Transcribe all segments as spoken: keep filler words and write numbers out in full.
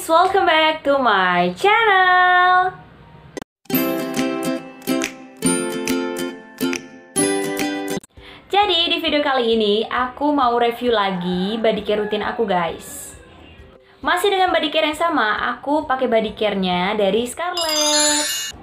guys, welcome back to my channel. Jadi di video kali ini aku mau review lagi body care rutin aku guys. Masih dengan body care yang sama, aku pakai body care-nya dari Scarlett.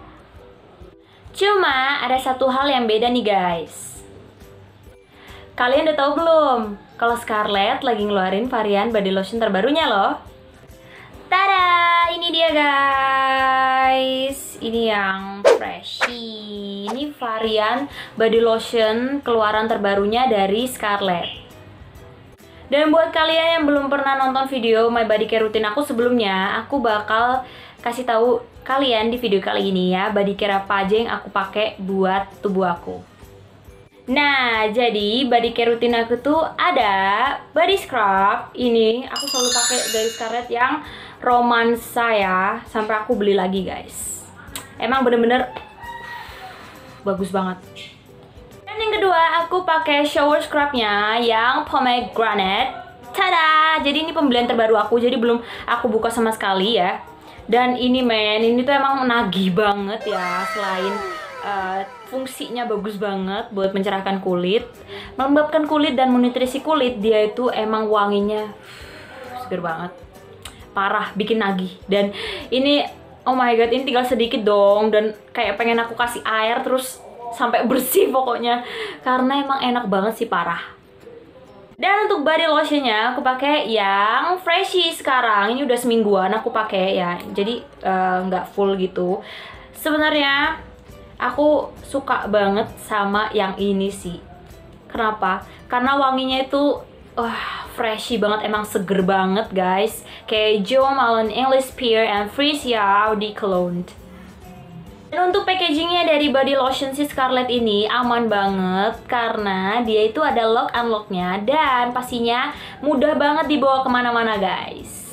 Cuma ada satu hal yang beda nih guys. Kalian udah tahu belum kalau Scarlett lagi ngeluarin varian body lotion terbarunya loh. Tada, ini dia guys. Ini yang Freshie. Ini varian body lotion keluaran terbarunya dari Scarlett. Dan buat kalian yang belum pernah nonton video my body care rutin aku sebelumnya, aku bakal kasih tahu kalian di video kali ini ya, body care apa aja yang aku pakai buat tubuh aku. Nah, jadi body care rutin aku tuh ada body scrub. Ini aku selalu pakai dari Scarlett yang romansa ya, sampai aku beli lagi guys. Emang bener-bener bagus banget. Dan yang kedua aku pakai shower scrubnya yang pomegranate. Tada! Jadi ini pembelian terbaru aku, jadi belum aku buka sama sekali ya. Dan ini men, ini tuh emang menagih banget ya. Selain uh, fungsinya bagus banget buat mencerahkan kulit, melembabkan kulit dan menutrisi kulit, dia itu emang wanginya seger banget. Parah, bikin nagih. Dan ini oh my god, ini tinggal sedikit dong, dan kayak pengen aku kasih air terus sampai bersih pokoknya, karena emang enak banget sih, parah. Dan untuk body lotionnya aku pakai yang Freshie sekarang. Ini udah semingguan aku pakai ya, jadi nggak uh, full gitu. Sebenarnya aku suka banget sama yang ini sih. Kenapa? Karena wanginya itu wah, Freshie banget, emang seger banget guys. Kayak Jo Malone English Pear and Frisia Eau de Cologne. Dan untuk packagingnya dari body lotion si Scarlett ini aman banget, karena dia itu ada lock unlocknya, dan pastinya mudah banget dibawa kemana-mana guys.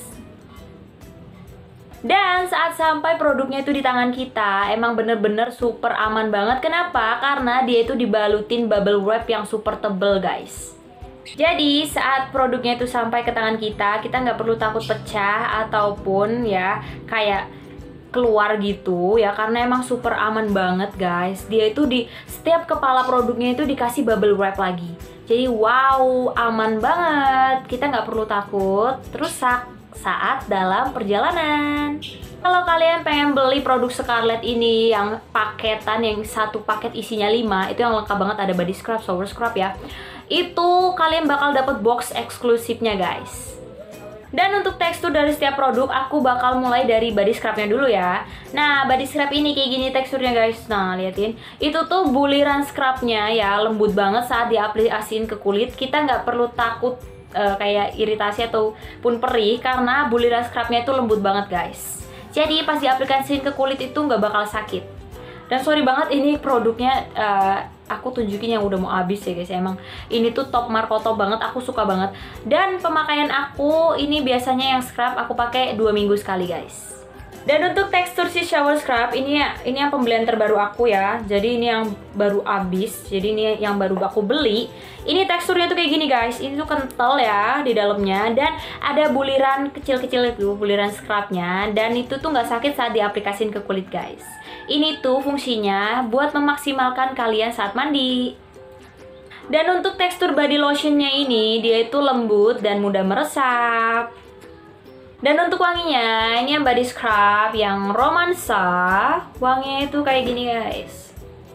Dan saat sampai produknya itu di tangan kita, emang bener-bener super aman banget. Kenapa? Karena dia itu dibalutin bubble wrap yang super tebel guys. Jadi saat produknya itu sampai ke tangan kita, kita nggak perlu takut pecah ataupun ya kayak keluar gitu ya, karena emang super aman banget guys. Dia itu di setiap kepala produknya itu dikasih bubble wrap lagi. Jadi wow, aman banget. Kita nggak perlu takut rusak saat dalam perjalanan. Kalau kalian pengen beli produk Scarlett ini yang paketan, yang satu paket isinya lima, itu yang lengkap banget, ada body scrub, shower scrub ya. Itu kalian bakal dapat box eksklusifnya guys. Dan untuk tekstur dari setiap produk, aku bakal mulai dari body scrubnya dulu ya. Nah, body scrub ini kayak gini teksturnya guys. Nah, liatin. Itu tuh buliran scrubnya ya, lembut banget saat diaplikasiin ke kulit. Kita nggak perlu takut uh, kayak iritasi ataupun perih, karena buliran scrubnya itu lembut banget guys. Jadi pas diaplikasiin ke kulit itu nggak bakal sakit. Dan sorry banget, ini produknya uh, aku tunjukin yang udah mau habis ya guys. Emang ini tuh top markoto banget, aku suka banget. Dan pemakaian aku ini biasanya yang scrub aku pakai dua minggu sekali guys. Dan untuk tekstur si shower scrub ini ya, ini yang pembelian terbaru aku ya. Jadi ini yang baru habis, jadi ini yang baru aku beli. Ini teksturnya tuh kayak gini guys. Ini tuh kental ya di dalamnya, dan ada buliran kecil-kecil itu, buliran scrubnya. Dan itu tuh nggak sakit saat diaplikasin ke kulit guys. Ini tuh fungsinya buat memaksimalkan kalian saat mandi. Dan untuk tekstur body lotionnya ini, dia itu lembut dan mudah meresap. Dan untuk wanginya, ini yang body scrub yang romansa. Wanginya itu kayak gini guys.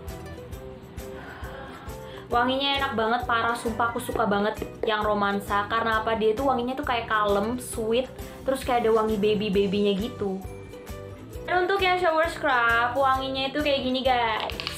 Wanginya enak banget, parah, sumpah aku suka banget yang romansa. Karena apa? Dia itu wanginya tuh kayak kalem, sweet, terus kayak ada wangi baby-babynya gitu. Dan untuk yang shower scrub, wanginya itu kayak gini guys.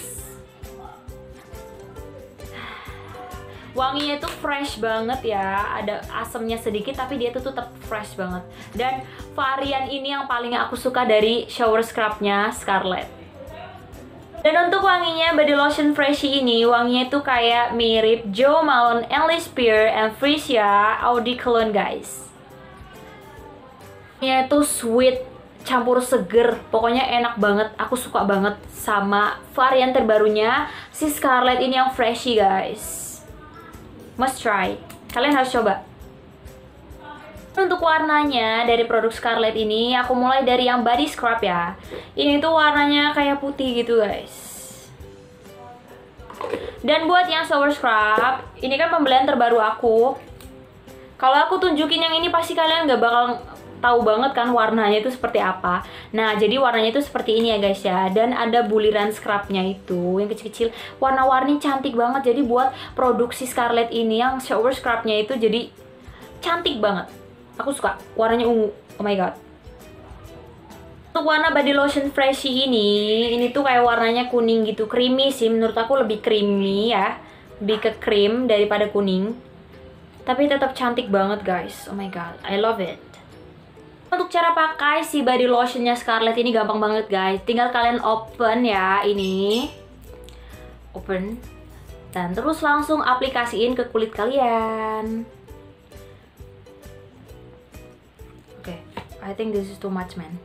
Wanginya itu fresh banget ya, ada asamnya sedikit tapi dia tuh tetap fresh banget. Dan varian ini yang paling aku suka dari shower scrubnya Scarlett. Dan untuk wanginya body lotion Freshie ini, wanginya itu kayak mirip Jo Malone English Pear and Frisia Eau de Cologne guys. Wanginya itu sweet campur seger, pokoknya enak banget. Aku suka banget sama varian terbarunya si Scarlett ini yang Freshie guys. Must try, kalian harus coba. Untuk warnanya dari produk Scarlett ini, aku mulai dari yang body scrub ya. Ini tuh warnanya kayak putih gitu guys. Dan buat yang shower scrub, ini kan pembelian terbaru aku. Kalau aku tunjukin yang ini pasti kalian gak bakal tahu banget kan warnanya itu seperti apa. Nah, jadi warnanya itu seperti ini ya guys ya. Dan ada buliran scrubnya itu yang kecil-kecil, warna-warni cantik banget. Jadi buat produksi Scarlett ini yang shower scrubnya itu jadi cantik banget. Aku suka warnanya ungu. Oh my god. Untuk warna body lotion Freshie ini, ini tuh kayak warnanya kuning gitu, creamy sih. Menurut aku lebih creamy ya, lebih ke cream daripada kuning. Tapi tetap cantik banget guys. Oh my god, I love it. Untuk cara pakai si body lotionnya Scarlett ini gampang banget guys. Tinggal kalian open ya ini, open, dan terus langsung aplikasiin ke kulit kalian. Oke, okay, I think this is too much man.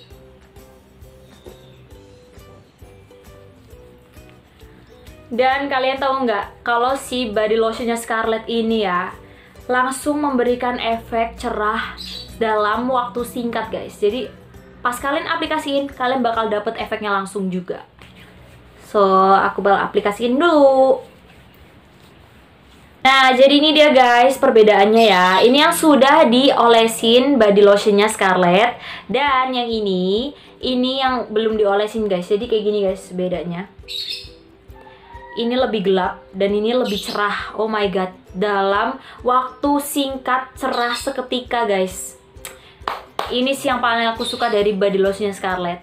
Dan kalian tahu nggak, kalau si body lotionnya Scarlett ini ya, langsung memberikan efek cerah dalam waktu singkat guys. Jadi pas kalian aplikasiin, kalian bakal dapet efeknya langsung juga. So, aku bakal aplikasiin dulu. Nah, jadi ini dia guys perbedaannya ya. Ini yang sudah diolesin body lotionnya Scarlett. Dan yang ini, ini yang belum diolesin guys. Jadi kayak gini guys bedanya. Ini lebih gelap dan ini lebih cerah. Oh my god, dalam waktu singkat cerah seketika guys. Ini sih yang paling aku suka dari body lotionnya Scarlett.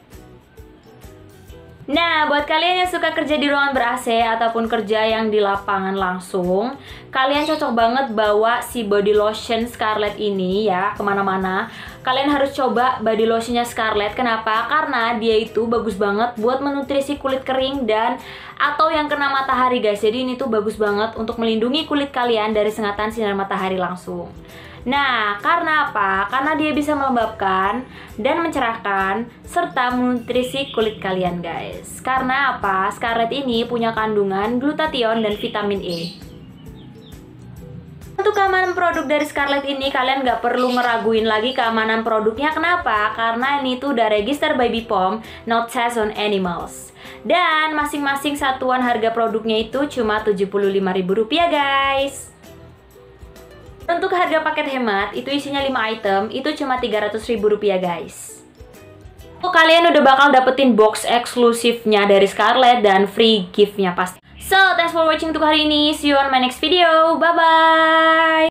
Nah, buat kalian yang suka kerja di ruangan ber-A C ataupun kerja yang di lapangan langsung, kalian cocok banget bawa si body lotion Scarlett ini ya kemana-mana. Kalian harus coba body lotionnya Scarlett. Kenapa? Karena dia itu bagus banget buat menutrisi kulit kering dan atau yang kena matahari guys. Jadi ini tuh bagus banget untuk melindungi kulit kalian dari sengatan sinar matahari langsung. Nah, karena apa? Karena dia bisa melembabkan dan mencerahkan serta menutrisi kulit kalian guys. Karena apa? Scarlett ini punya kandungan glutathione dan vitamin E. Untuk keamanan produk dari Scarlett ini, kalian nggak perlu ngeraguin lagi keamanan produknya. Kenapa? Karena ini tuh udah register by B P O M, not test on animals. Dan masing-masing satuan harga produknya itu cuma tujuh puluh lima ribu rupiah guys. Untuk harga paket hemat, itu isinya lima item, itu cuma tiga ratus ribu rupiah guys. Oh, kalian udah bakal dapetin box eksklusifnya dari Scarlett dan free giftnya pasti. So, thanks for watching untuk hari ini. See you on my next video. Bye-bye!